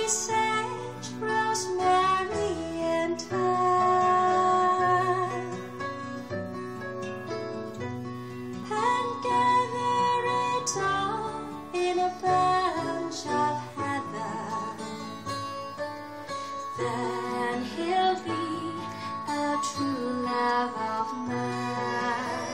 sage, rosemary, and thyme, and gather it all in a bunch of heather. Then he'll be a true love.